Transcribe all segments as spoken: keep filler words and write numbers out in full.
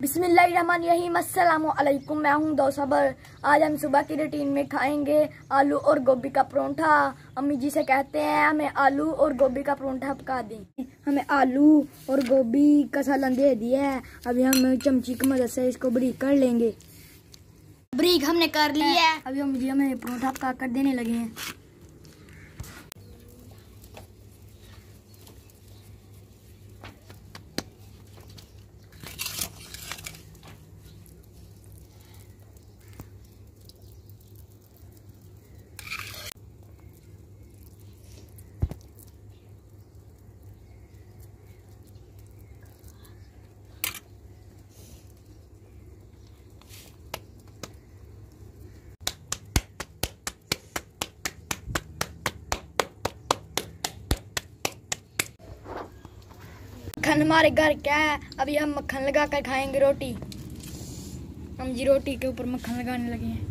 बिस्मिल्लाहिर्रहमानिर्रहीम, अस्सलामु अलैकुम। मैं हूँ दो सबर। आज हम सुबह की रूटीन में खाएंगे आलू और गोभी का परोंठा। अम्मी जी से कहते हैं हमें आलू और गोभी का परोंठा पका दें। हमें आलू और गोभी का सालन दे दिया है। अभी हम चमची की मदद से इसको बारीक कर लेंगे। बारीक हमने कर लिया है। अभी अम्मी जी हमें परोंठा पका कर देने लगे हैं। मक्खन हमारे घर क्या है, अभी हम मक्खन लगा कर खाएंगे रोटी। हम जी रोटी के ऊपर मक्खन लगाने लगे हैं।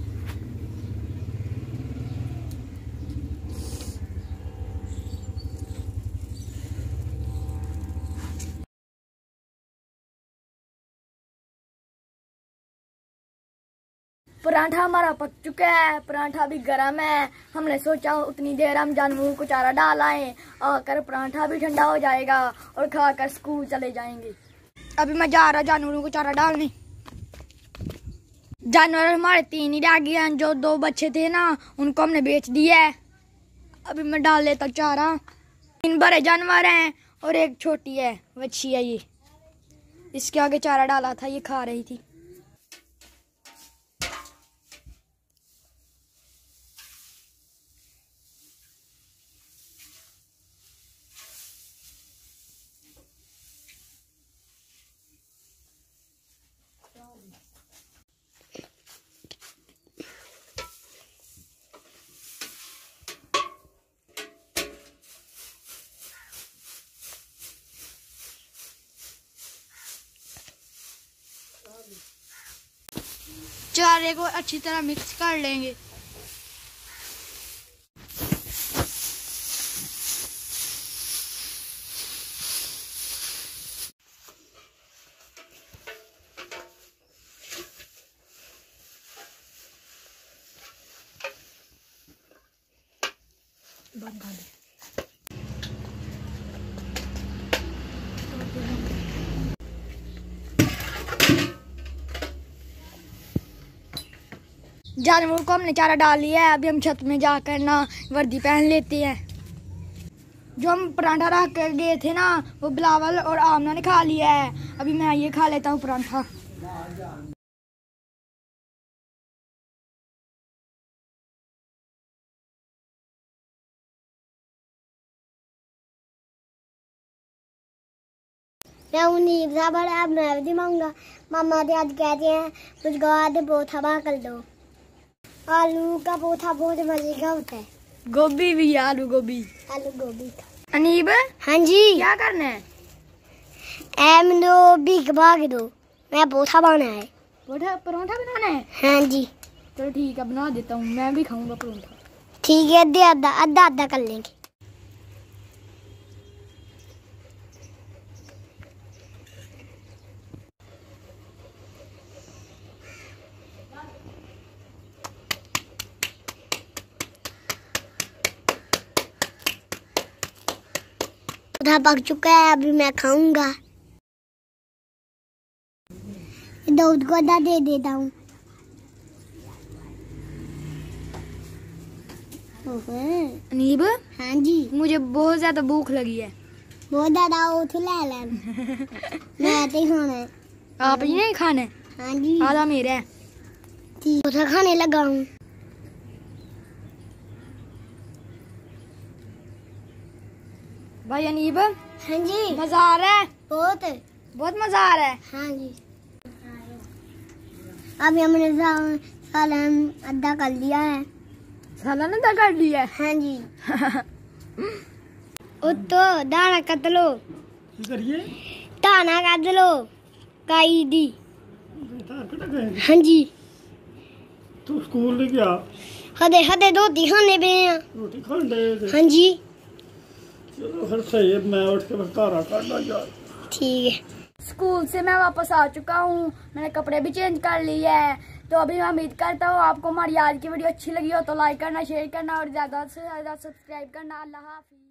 पराठा हमारा पक चुका है। पराठा भी गर्म है। हमने सोचा उतनी देर हम जानवरों को चारा डाल आए, आकर पराठा भी ठंडा हो जाएगा और खाकर स्कूल चले जाएंगे। अभी मैं जा रहा जानवरों को चारा डालने। जानवर हमारे तीन ही रह गए हैं। जो दो बच्चे थे ना, उनको हमने बेच दिया है। अभी मैं डाल लेता चारा। तीन बड़े जानवर हैं और एक छोटी है, बच्ची है। ये इसके आगे चारा डाला था, ये खा रही थी। चारे को अच्छी तरह मिक्स कर लेंगे। बंद कर दे। जानवरों को हमने चारा डाल लिया है। अभी हम छत में जाकर ना वर्दी पहन लेते हैं। जो हम पराठा रख कर गए थे ना, वो बिलावल और आमना ने खा लिया है। अभी मैं ये खा लेता हूँ पराठा। मैं उन्हीं बराबर अब मैं भी मांगा। मामा दे आज कहते हैं कुछ गवा दे पोथा बा कर दो। आलू का पोथा बहुत मजे का होता है। गोभी भी, आलू गोभी। आलू गोभी का। अनीब, हाँ जी, क्या करना है? एम दो बीक भाग दो, मैं पोथा बना है। परोठा परोठा बनाना है? हाँ जी। चलो ठीक है, बना देता हूँ। मैं भी खाऊंगा परोठा। ठीक है, आधा आधा आधा आधा कर लेंगे। पोथा पक चुका है, अभी मैं खाऊंगा। दूध को आधा दे देता हूँ। अनीब, हाँ जी, मुझे बहुत ज्यादा भूख लगी है। बहुत ज्यादा उठ ले ले। मैं आते ही खाना है। आप ही नहीं खाने? हाँ जी, आधा मेरा है। ठीक, पोथा खाने लगा हूँ। भाई अनीब, हाँ जी, मजा आ रहा है? बहुत बहुत मजा आ रहा है। हाँ जी। अभी हमने सालन अद्धा कर लिया है। सालन अद्धा कर लिया है? हाँ जी। ओ तो दाना कत लो, दाना कत लो काई दी। हाँ जी। तू स्कूल नहीं गया? हदे हदे रोटी खाने पे हैं। रोटी खाने? हाँ जी। चलो फिर सही है, मैं उठ के घर आ करना जा। ठीक है। स्कूल से मैं वापस आ चुका हूँ, मैंने कपड़े भी चेंज कर लिए हैं। तो अभी मैं उम्मीद करता हूँ आपको हमारी आज की वीडियो अच्छी लगी हो तो लाइक करना, शेयर करना और ज़्यादा से ज़्यादा सब्सक्राइब करना। अल्लाह हाफिज़।